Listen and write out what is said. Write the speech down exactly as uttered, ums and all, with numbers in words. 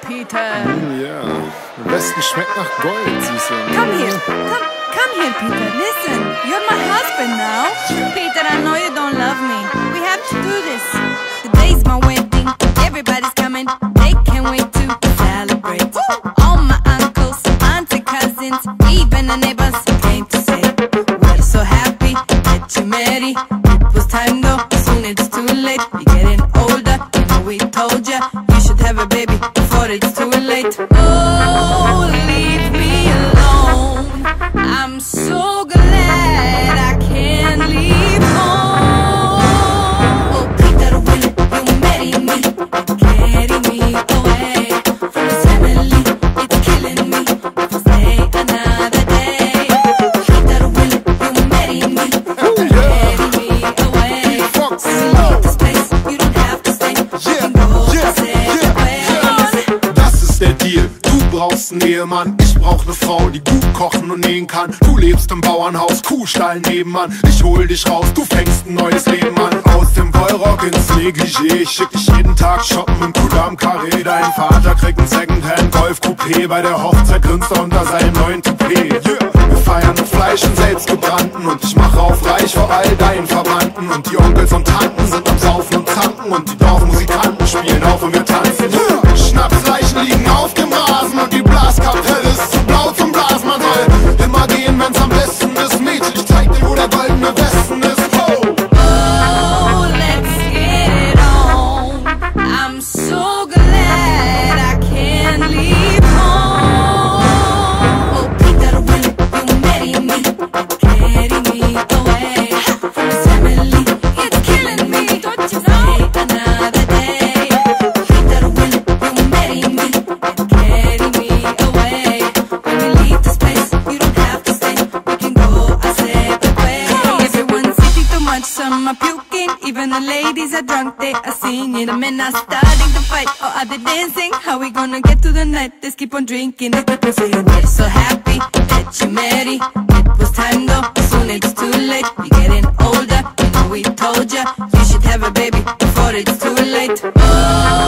Peter. Mm, ja, am besten schmeckt nach Gold, Süße. Come here, come, come here, Peter. Listen, you're my husband now. Peter, I know you don't love me. We have to do this. Today's my wedding. Everybody's coming. They can't wait to celebrate. All my uncles, aunts and cousins, even the neighbors came to say we're so happy that you married. It was time though, soon it's too late. You're getting older, you know we told ya you should have a baby before it's too late. Oh, leave me alone. I'm so glad I can't leave home. Oh, Peter, when you marry me, you carry me away from this family. It's killing me if I stay another day. Peter, when you marry me, you carry me away. When we leave this place, you don't have to stay. You can go our separate ways. Das ist der Deal. Du brauchst einen Ehemann, ich brauch ne Frau, die gut kochen und nähen kann. Du lebst im Bauernhaus, Kuhstall nebenan. Ich hol dich raus, du fängst ein neues Leben an. Aus dem Wollrock ins Negligé, ich schick dich jeden Tag shoppen im Kudam Carré. Dein Vater kriegt ein Secondhand Golf Coupé. Bei der Hochzeit grinst er unter seinem neuen Toupet. Wir feiern mit Fleisch und selbstgebrannten und ich mache auf reich vor all deinen Verwandten. Und die Onkels und Tanten sind am Saufen und Zanken und die Dorfmusikanten spielen auf und wir tanzen. Schnapsleichen liegen auf dem Rasen und die Blaskapelle ist zu blau zum Blasen. Man soll immer gehen, wenn's am besten ist. Mädchen, ich zeig dir, wo der goldene Westen ist. Oh, Oh, let's get it on. I'm so glad I can't leave home. Oh, Peter, when you marry me, you carry me away from this family. It's killing me, don't you know? Another day. Peter, when you marry me, you carry me away. When we leave this place, you don't have to stay. We can go our separate ways. Everyone's eating too much, some are puking. Even the ladies are drunk, they are singing. The men are starting to fight, or are they dancing? How we gonna get to the night? Let's keep on drinking. The people say we're so happy that you married. It was time though, soon it's too late. You're getting older, you know we told ya you should have a baby before it's too late. Oh,